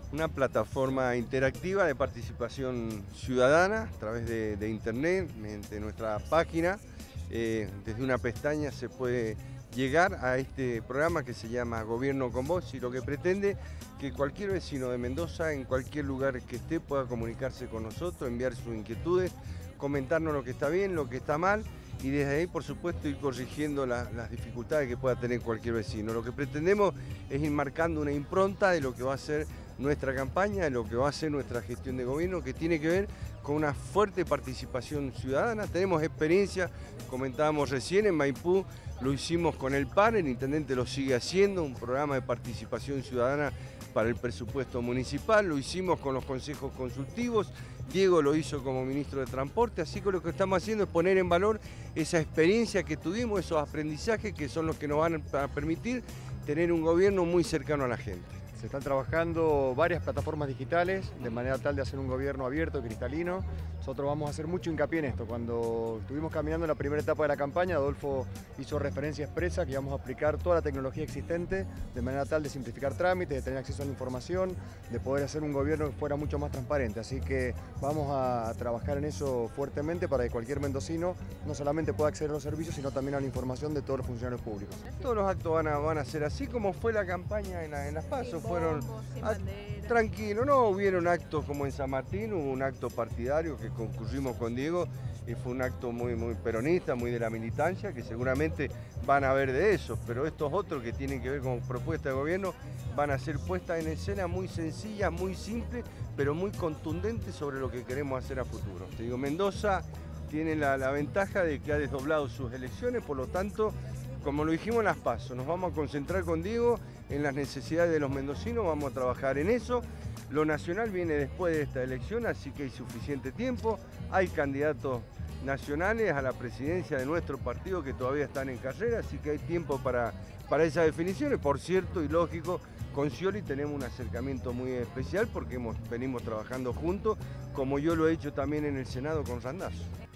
una plataforma interactiva de participación ciudadana a través de internet, mediante nuestra página. Desde una pestaña se puede llegar a este programa que se llama Gobierno con Vos, y lo que pretende que cualquier vecino de Mendoza, en cualquier lugar que esté, pueda comunicarse con nosotros, enviar sus inquietudes, comentarnos lo que está bien, lo que está mal, y desde ahí, por supuesto, ir corrigiendo las dificultades que pueda tener cualquier vecino. Lo que pretendemos es ir marcando una impronta de lo que va a ser nuestra campaña, de lo que va a ser nuestra gestión de gobierno, que tiene que ver con una fuerte participación ciudadana. Tenemos experiencia, comentábamos recién, en Maipú lo hicimos con el PAN, el intendente lo sigue haciendo, un programa de participación ciudadana para el presupuesto municipal, lo hicimos con los consejos consultivos, Diego lo hizo como ministro de Transporte, así que lo que estamos haciendo es poner en valor esa experiencia que tuvimos, esos aprendizajes que son los que nos van a permitir tener un gobierno muy cercano a la gente. Se están trabajando varias plataformas digitales de manera tal de hacer un gobierno abierto, cristalino. Nosotros vamos a hacer mucho hincapié en esto. Cuando estuvimos caminando en la primera etapa de la campaña, Adolfo hizo referencia expresa que íbamos a aplicar toda la tecnología existente de manera tal de simplificar trámites, de tener acceso a la información, de poder hacer un gobierno que fuera mucho más transparente. Así que vamos a trabajar en eso fuertemente para que cualquier mendocino no solamente pueda acceder a los servicios, sino también a la información de todos los funcionarios públicos. Todos los actos van a ser así como fue la campaña en las PASO. Fueron tranquilos, no hubieron actos como en San Martín, hubo un acto partidario que concurrimos con Diego y fue un acto muy peronista, muy de la militancia, que seguramente van a ver de esos, pero estos otros que tienen que ver con propuesta de gobierno van a ser puestas en escena muy sencillas, muy simples, pero muy contundentes sobre lo que queremos hacer a futuro. Te digo, Mendoza tiene la ventaja de que ha desdoblado sus elecciones, por lo tanto, como lo dijimos en las PASO, nos vamos a concentrar con Diego en las necesidades de los mendocinos, vamos a trabajar en eso. Lo nacional viene después de esta elección, así que hay suficiente tiempo. Hay candidatos nacionales a la presidencia de nuestro partido que todavía están en carrera, así que hay tiempo para esas definiciones. Por cierto, y lógico, con Scioli tenemos un acercamiento muy especial porque venimos trabajando juntos, como yo lo he hecho también en el Senado con Randazzo.